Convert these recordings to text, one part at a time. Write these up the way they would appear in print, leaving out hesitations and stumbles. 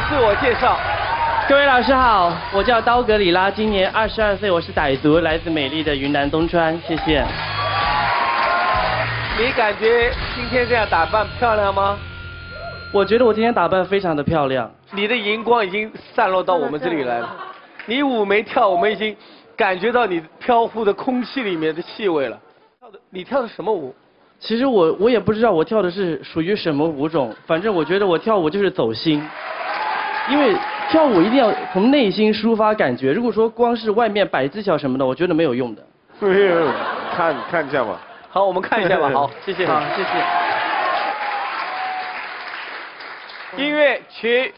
自我介绍。 各位老师好，我叫刀格里拉，今年22岁，我是傣族，来自美丽的云南东川，谢谢。 你感觉今天这样打扮漂亮吗？ 我觉得我今天打扮非常的漂亮。 你的荧光已经散落到我们这里来了，你舞没跳，我们已经感觉到你飘忽的空气里面的气味了。你跳的什么舞？ 其实我也不知道我跳的是属于什么舞种，反正我觉得我跳舞就是走心，因为跳舞一定要从内心抒发感觉。如果说光是外面摆技巧什么的，我觉得没有用的。 看一下吧。 好，我们看一下吧。好，谢谢。 好，谢谢。 音乐曲。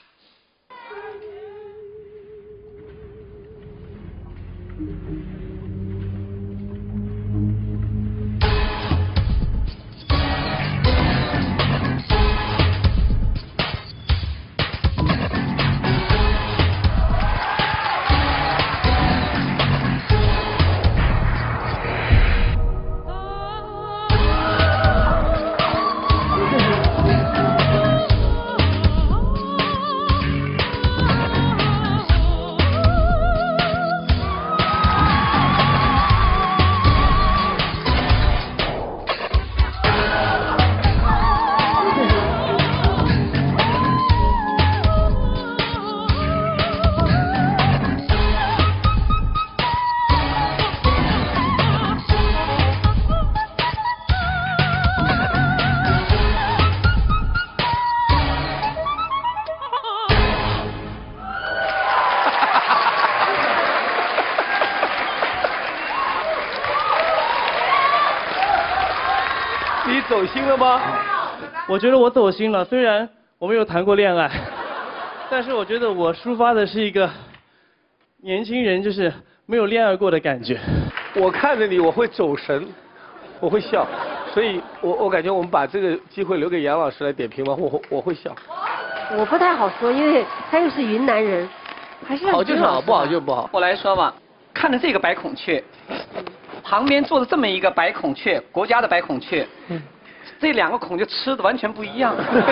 你走心了吗？ 我觉得我走心了，虽然我没有谈过恋爱，但是我觉得我抒发的是一个年轻人就是没有恋爱过的感觉。 我看着你，我会走神，我会笑，所以我感觉我们把这个机会留给杨老师来点评吧，我会笑。 我不太好说，因为他又是云南人，还是好就是好，不好就不好。 我来说吧，看着这个白孔雀，旁边坐着这么一个白孔雀，国家的白孔雀，这两个孔雀吃的完全不一样。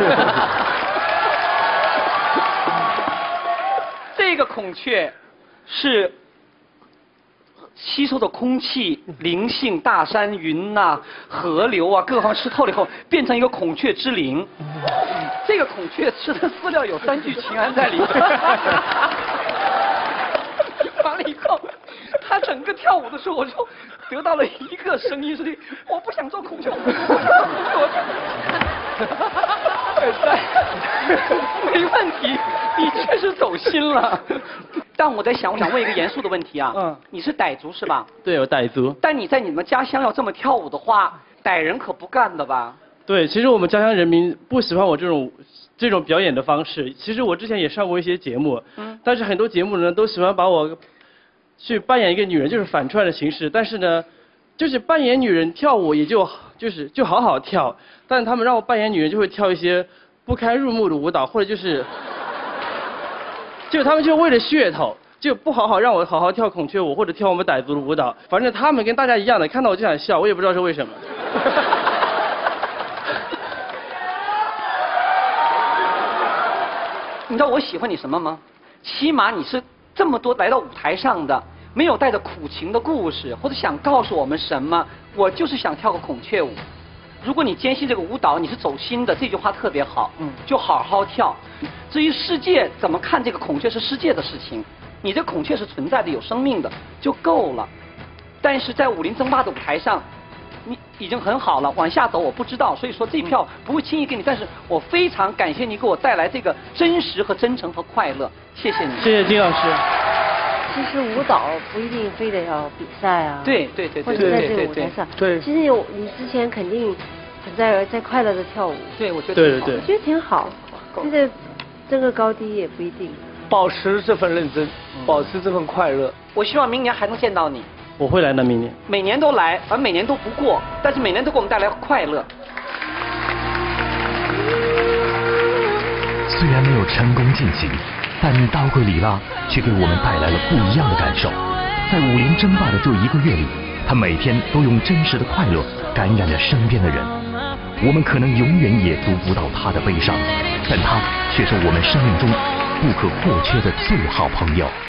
这个孔雀是吸收的空气、灵性、大山、云呐、河流啊，各方吃透了以后，变成一个孔雀之灵。这个孔雀吃的饲料有3聚氰胺在里面。完了以后，他整个跳舞的时候，我就得到了一个声音是：我不想做孔雀，我不想做。没问题，你确实走心了。但我在想，我想问一个严肃的问题啊。你是傣族是吧？ 对，我傣族。 但你在你们家乡要这么跳舞的话，傣人可不干的吧？ 对，其实我们家乡人民不喜欢我这种表演的方式。其实我之前也上过一些节目，但是很多节目呢都喜欢把我去扮演一个女人，就是反串的形式。但是呢，就是扮演女人跳舞也就好好跳，但他们让我扮演女人就会跳一些不堪入目的舞蹈，或者就是他们就为了噱头，就不好好让我好好跳孔雀舞或者跳我们傣族的舞蹈。反正他们跟大家一样的，看到我就想笑，我也不知道是为什么。 你知道我喜欢你什么吗？起码你是这么多来到舞台上的，没有带着苦情的故事，或者想告诉我们什么。我就是想跳个孔雀舞。如果你坚信这个舞蹈你是走心的，这句话特别好，就好好跳。至于世界怎么看这个孔雀是世界的事情，你这孔雀是存在的、有生命的就够了。但是在武林争霸的舞台上，你已经很好了，往下走我不知道，所以说这票不会轻易给你，但是我非常感谢你给我带来这个真实和真诚和快乐，谢谢你。 谢谢金老师。 其实舞蹈不一定非得要比赛啊， 对， 或者在这个舞台上， 对， 其实你之前肯定在快乐的跳舞， 对，我觉得对， 我觉得挺好，现在争个高低也不一定。 保持这份认真，保持这份快乐。 我希望明年还能见到你。 我会来的，明年。 每年都来，而每年都不过，但是每年都给我们带来快乐。 虽然没有成功进行，但刀贵里拉却给我们带来了不一样的感受。在武林争霸的这1个月里，他每天都用真实的快乐感染着身边的人。我们可能永远也读不到他的悲伤，但他却是我们生命中不可或缺的最好朋友。